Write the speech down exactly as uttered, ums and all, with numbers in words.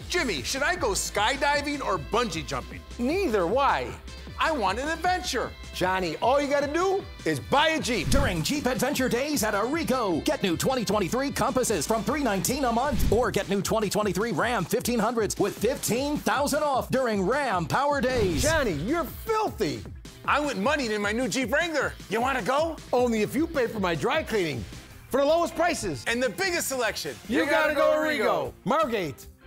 Jimmy, should I go skydiving or bungee jumping? Neither. Why? I want an adventure. Johnny, all you gotta do is buy a Jeep. During Jeep Adventure Days at Arrigo. Get new twenty twenty-three Compasses from three nineteen a month. Or get new twenty twenty-three Ram fifteen hundreds with fifteen thousand off during Ram Power Days. Johnny, you're filthy. I went moneyed in my new Jeep Wrangler. You wanna go? Only if you pay for my dry cleaning. For the lowest prices. And the biggest selection. You, you gotta, gotta go Arrigo. Margate.